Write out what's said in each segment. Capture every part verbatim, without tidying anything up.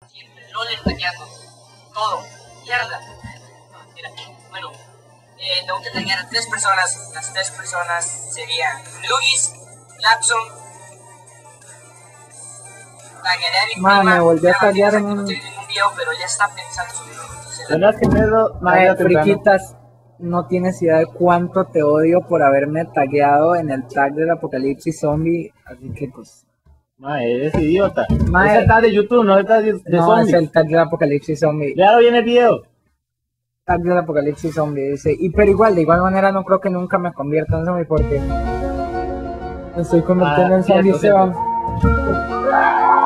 Siempre, Loler tagueando. Todo. Mierda. No, mentira. Bueno, eh, tengo que taguear a tres personas. Las tres personas serían Luis, Lapson. Taguearé a mi Ma, prima. me volvió a Ya, taguear no en un... tiene ningún video, pero ya está pensando subirlo. Entonces, La verdad es que Pedro, Mae, friquitas, no tienes idea de cuánto te odio por haberme tagueado en el tag del apocalipsis zombie, así que pues... Mae, eres idiota. Mae. Ese está de YouTube, no está de, de no, zombies. es el tag del apocalipsis zombie. Claro, viene el video. Tag del apocalipsis zombie, dice. Y pero igual, de igual manera no creo que nunca me convierta en zombie porque... Me estoy convirtiendo Ah, en zombie, cierto, se cierto. va.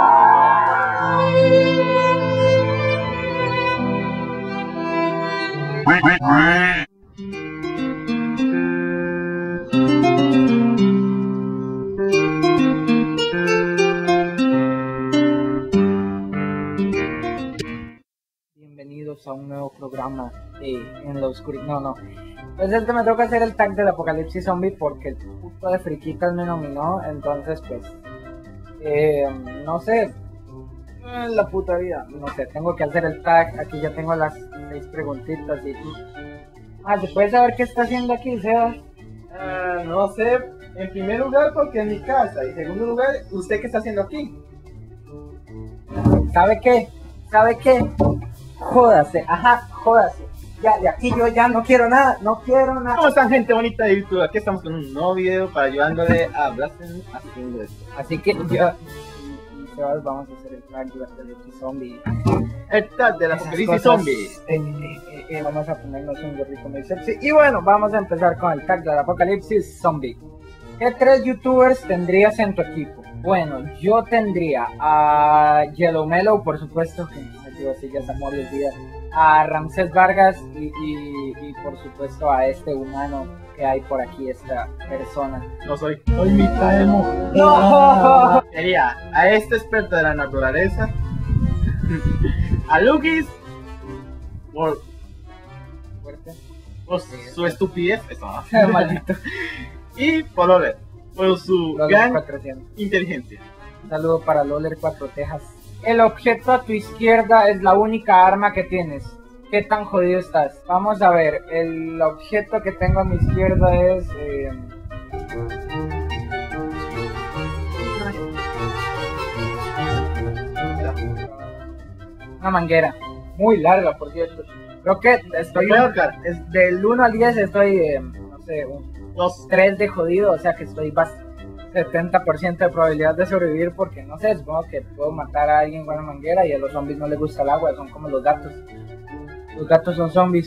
Bienvenidos a un nuevo programa de En la Oscuridad. No, no. Pues es que me toca hacer el tag del apocalipsis zombie porque el puto de friquitas me nominó. Entonces, pues, eh, no sé. eh, La puta vida. No sé, tengo que hacer el tag. Aquí ya tengo las seis preguntitas. Y... Ah, ¿se puede saber qué está haciendo aquí, Sebas? Ah, no sé, en primer lugar porque es mi casa y en segundo lugar, ¿usted qué está haciendo aquí? ¿Sabe qué? ¿Sabe qué? Jódase, ajá, jódase. Ya, de aquí yo ya no quiero nada, no quiero nada. ¿Cómo están, gente bonita de YouTube? Aquí estamos con un nuevo video para ayudándole a Blasten haciendo esto. Así que yo y Sebas vamos a hacer el tag del apocalipsis zombie. El tag de la Esas apocalipsis cosas, zombie. eh, eh, eh, eh, vamos a ponernos un gorrito muy sexy. Y bueno, vamos a empezar con el tag del apocalipsis zombie. ¿Qué tres youtubers tendrías en tu equipo? Bueno, yo tendría a Yellow Mellow, por supuesto, que me digo así, ya se muere el día. A Ramsés Vargas y, y, y por supuesto a este humano que hay por aquí, esta persona. No soy. Soy mitad emo. ¡No! Sería a este experto de la naturaleza, a Lukis, por, Fuerte. por su estupidez, eso, ¿no? Maldito. Y por Loler, por su Loler gran cuatrocientos. inteligencia. Un saludo para Loler cuatro Tejas. El objeto a tu izquierda es la única arma que tienes. ¿Qué tan jodido estás? Vamos a ver, el objeto que tengo a mi izquierda es... Eh... una manguera. Muy larga, por cierto. Creo que estoy... Peor, cara. es del uno al diez estoy, eh, no sé, un Dos. tres de jodido, o sea que estoy bastante... setenta por ciento de probabilidad de sobrevivir porque no sé, supongo que puedo matar a alguien con una manguera y a los zombies no les gusta el agua, son como los gatos. Los gatos son zombies.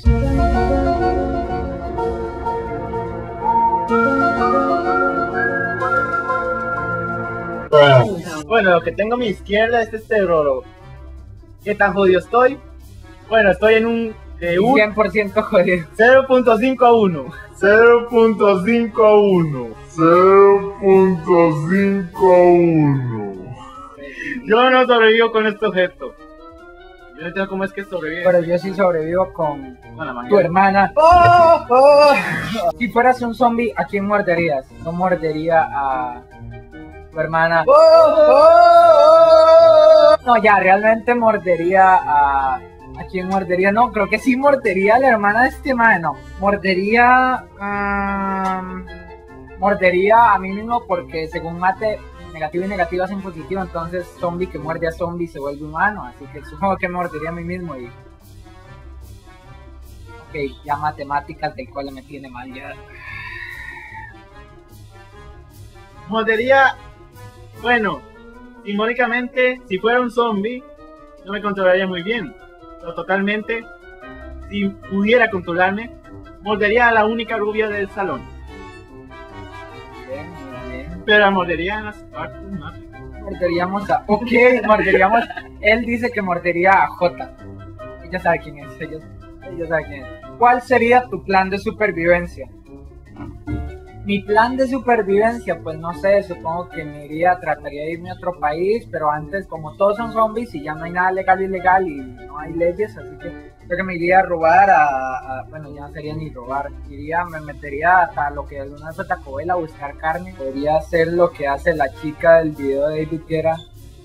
Bueno, lo que tengo a mi izquierda es este Roro. ¿Qué tan jodido estoy? Bueno, estoy en un de un cien por ciento jodido. cero punto cinco a uno. cero punto cinco a uno. cero punto cinco a uno. Yo no sobrevivo con este objeto. Yo no entiendo cómo es que sobrevive Pero yo sí sobrevivo con con la tu manguera. hermana. ¡Oh! ¡Oh! Si fueras un zombie, ¿a quién morderías? No mordería a tu hermana. ¡Oh! ¡Oh! No, ya, realmente mordería a... ¿A quién mordería? No, creo que sí mordería a la hermana de este man, no. Mordería... um, mordería a mí mismo porque según mate, negativo y negativo hacen positivo, entonces zombie que muerde a zombie se vuelve humano, así que supongo que mordería a mí mismo y... Ok, ya matemáticas del cual me tiene mal ya. Mordería. Bueno, simbólicamente, si fuera un zombie, no me controlaría muy bien. Pero totalmente, si pudiera controlarme, mordería a la única rubia del salón. Bien, muy bien. Pero la mordería en las partes más. Morderíamos a... Ok, morderíamos... Él dice que mordería a Jota. Ella sabe quién es, ella, ella sabe quién es. ¿Cuál sería tu plan de supervivencia? Mi plan de supervivencia, pues no sé, supongo que me iría, trataría de irme a otro país, pero antes, como todos son zombies y ya no hay nada legal y ilegal y no hay leyes, así que creo que me iría a robar a, a bueno, ya no sería ni robar, iría, me metería hasta lo que alguna vez fue Taco Bell a buscar carne, podría hacer lo que hace la chica del video de David Guerra,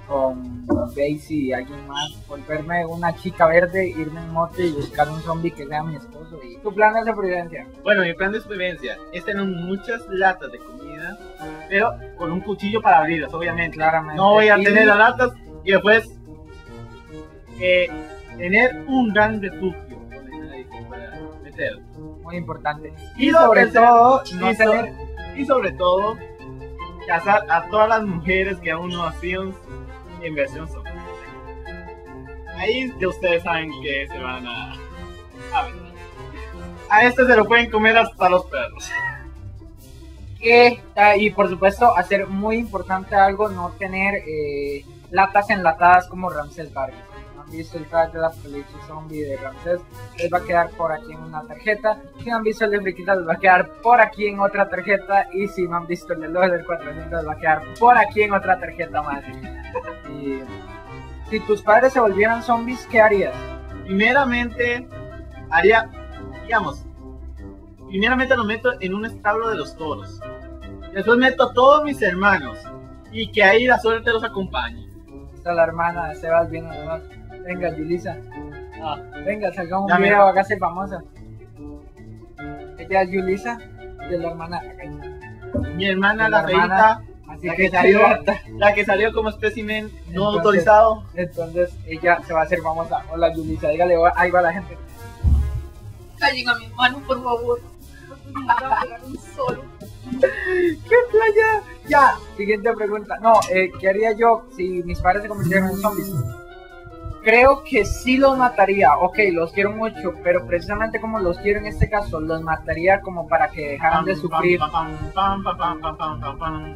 con Daisy y alguien más, volverme una chica verde, irme en moto y buscar un zombie que sea mi esposo. ¿Y tu plan de supervivencia? Bueno, mi plan de supervivencia es tener muchas latas de comida, pero con un cuchillo para abrirlas, obviamente. Claramente. No voy a Y- tener las latas y después eh, tener un gran refugio donde nadie se pueda meter. Muy importante. Y Y sobre tercero, todo, no y, so- tener... y sobre todo, casar a todas las mujeres que aún no hacían en versión zombie. Ahí ya ustedes saben que se van a... a ver. A este se lo pueden comer hasta los perros. que, ah, y por supuesto, hacer muy importante algo, no tener eh, latas enlatadas como Ramsés Vargas. Si no han visto el track de la Apocalipsis Zombie de Ramsés, les va a quedar por aquí en una tarjeta. Si no han visto el de Friquita, les va a quedar por aquí en otra tarjeta. Y si no han visto el de Loja del cuatrocientos, les va a quedar por aquí en otra tarjeta más. Y si tus padres se volvieran zombies, ¿qué harías? Primeramente, haría, digamos, primeramente lo meto en un establo de los toros. Después meto a todos mis hermanos y que ahí la suerte los acompañe. Está la hermana de Sebas viendo además. Venga, Yulisa. Ah, Venga, salga un Ya, video, mira. hágase famosa. Ella es Yulisa y es la hermana. mi hermana, La la hermana. feita, Así la que que salió, chivata. la que salió como espécimen no Entonces- autorizado. Entonces ella se va a hacer famosa. Hola Yulisa, dígale, ahí va la gente. Callen a mi mano, por favor. Me van a pegar un solo. ¡Qué playa! Ya, siguiente pregunta. No, eh, ¿qué haría yo si mis padres se convirtieran en zombies? Creo que sí los mataría. Ok, los quiero mucho, pero precisamente como los quiero en este caso, los mataría como para que dejaran de sufrir. Pam, pam, pam, pam, pam, pam, pam, pam.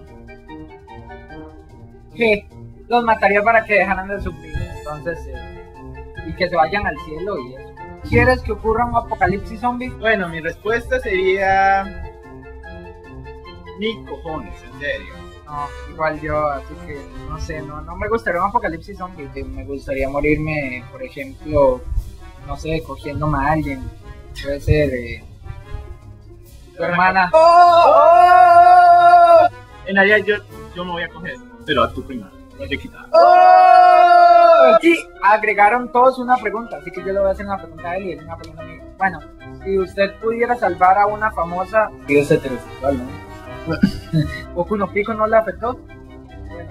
Que los mataría para que dejaran de sufrir. Entonces, eh, y que se vayan al cielo y eso. ¿Quieres que ocurra un apocalipsis zombie? Bueno, mi respuesta sería... Ni cojones, en serio. No, igual yo, así que no sé, no, no me gustaría un apocalipsis zombie. que Me gustaría morirme, por ejemplo, no sé, cogiéndome a alguien. Puede ser eh, tu hermana. En realidad yo, yo me voy a coger, pero a tu prima, no te quitas. Y agregaron todos una pregunta, así que yo le voy a hacer una pregunta a él y él una pregunta a mí. Bueno, si usted pudiera salvar a una famosa... Y es heterosexual, ¿no? ¿Boku no Pico no le afectó? Bueno.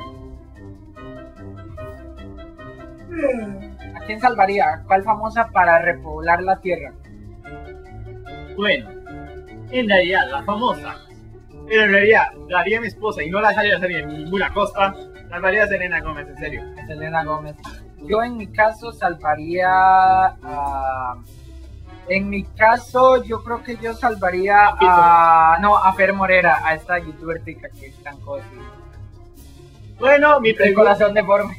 ¿A quién salvaría? ¿Cuál famosa para repoblar la tierra? Bueno, en realidad la famosa, pero en realidad la haría mi esposa y no la dejaría hacer en ninguna costa, la haría a Selena Gómez, en serio. Selena Gómez. Yo en mi caso salvaría a... En mi caso, yo creo que yo salvaría a... No, a Fer Morera, a esta youtuber tica que es tan cosi. Bueno, mi El pregunta... corazón deforme.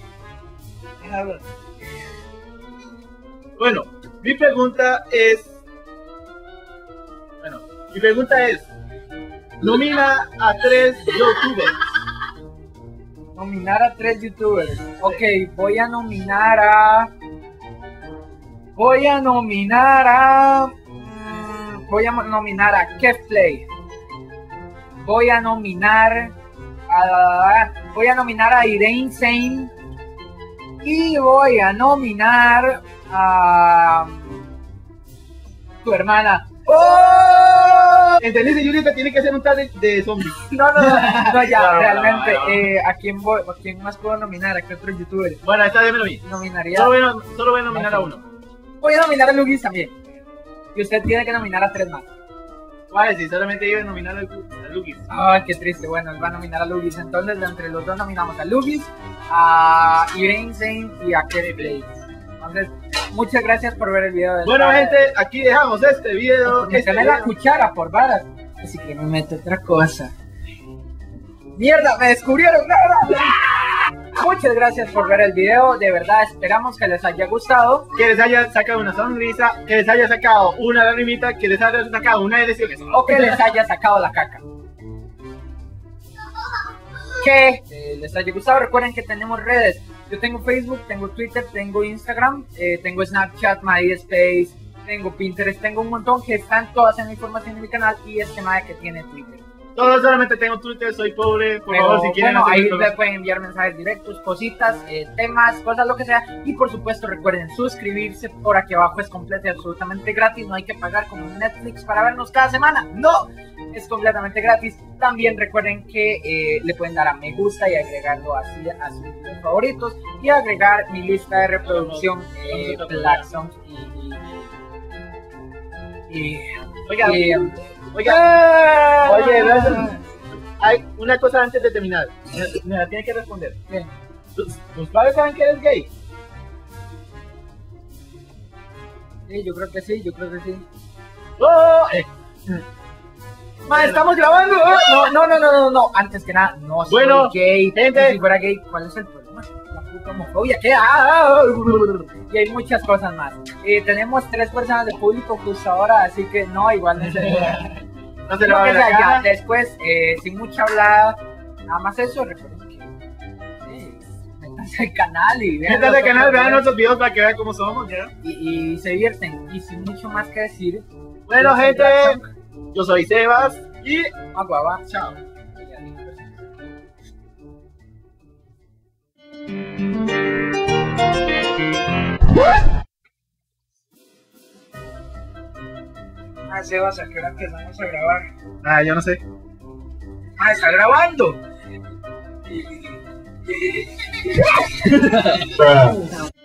Bueno, mi pregunta es... Bueno, mi pregunta es... Nomina a tres youtubers. Nominar a tres youtubers. Ok, voy a nominar a... Voy a nominar a... mm, Voy a nominar a Kevplay. Voy a nominar a... Voy a nominar a Irene Zane. Y voy a nominar a... Tu hermana. ¿Entendiste, Julieta? Tiene que hacer un tal de, de zombie. No, no, no, no, ya, No, no, realmente, no, no. eh, ¿a quién voy, a quién más puedo nominar? ¿A qué otro youtuber? Bueno, esta vez me lo vi. Nominaría... Solo voy a, solo voy a nominar a uno. Voy a nominar a Lugis también. Y usted tiene que nominar a tres más. Vale, si solamente iba a nominar a, a Lugis. Ay, qué triste. Bueno, él va a nominar a Lugis. Entonces, de entre los dos nominamos a Lugis, a Irene Zane y a Kevin Play. Entonces, muchas gracias por ver el video. De Bueno, esta- gente, aquí dejamos este video. Me Este sale la video. cuchara por varas. Así que me meto otra cosa. ¡Mierda! ¡Me descubrieron! ¡No, no, no! Muchas gracias por ver el video. De verdad, esperamos que les haya gustado. Que les haya sacado una sonrisa, que les haya sacado una lagrimita, que les haya sacado una erección. O que les haya sacado la caca. Que eh, les haya gustado. Recuerden que tenemos redes. Yo tengo Facebook, tengo Twitter, tengo Instagram, eh, tengo Snapchat, MySpace, tengo Pinterest, tengo un montón que están todas en la información en mi canal y este madre que tiene Twitter. No, solamente tengo Twitter, soy pobre. Por Pero, favor, si quieren bueno, ahí hacerme le pueden enviar mensajes directos, cositas, eh, temas, cosas, lo que sea. Y por supuesto recuerden suscribirse, por aquí abajo es completamente absolutamente gratis, no hay que pagar como en Netflix para vernos cada semana, no, es completamente gratis. También recuerden que eh, le pueden dar a me gusta y agregarlo así a sus videos favoritos y agregar mi lista de reproducción eh, Black Songs y, y, y Oiga, y, oiga, oye, ¡Ah! gracias. Hay una cosa antes de terminar. Me, me la tiene que responder. ¿Qué? ¿Tus, tus padres saben que eres gay? Sí, yo creo que sí, yo creo que sí. ¡Oh! Eh, Ma, estamos grabando. No, no, no, no, no, no. Antes que nada, no soy Bueno, gay. gente. Y si fuera gay, ¿cuál es el problema? La puta homofobia. ¿Qué? Ah, y hay muchas cosas más. Eh, tenemos tres personas de público justo ahora, así que no, igual no se no se le Lo va a que ver la sea, ya, cara. después, eh, sin mucha hablada, nada más eso, recuerden que sí, métanse al canal y vean Métanse los al canal, otros vean videos nuestros videos para que vean cómo somos, ¿ya? y, y se divierten. Y sin mucho más que decir, Bueno, yo soy gente, Black Song. yo soy Sebas y Agua, va. chao. Ah, Sebas, ¿a qué hora empezamos a grabar? Ah, yo no sé. Ah, está grabando. Bruh.